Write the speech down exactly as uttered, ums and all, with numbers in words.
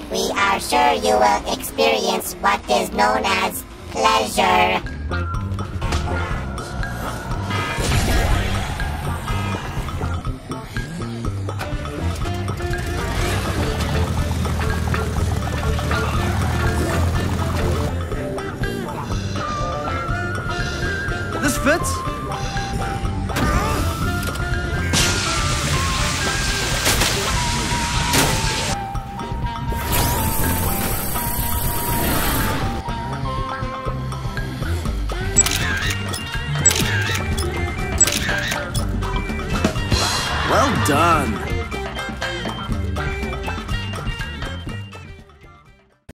we are sure you will experience what is known as pleasure. This fits? Well done.